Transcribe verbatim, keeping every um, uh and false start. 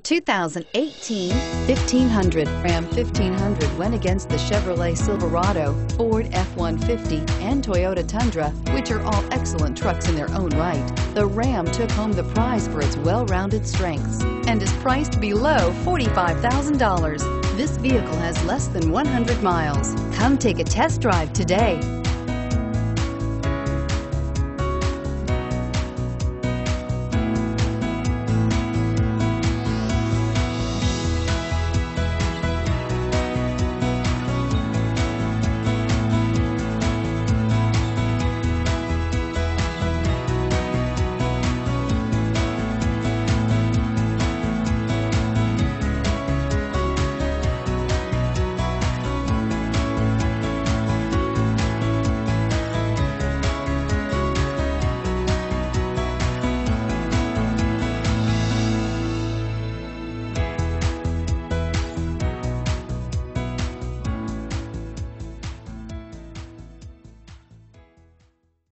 two thousand eighteen fifteen hundred. Ram fifteen hundred went against the Chevrolet Silverado, Ford F one fifty, and Toyota Tundra, which are all excellent trucks in their own right. The Ram took home the prize for its well-rounded strengths and is priced below forty-five thousand dollars. This vehicle has less than one hundred miles. Come take a test drive today.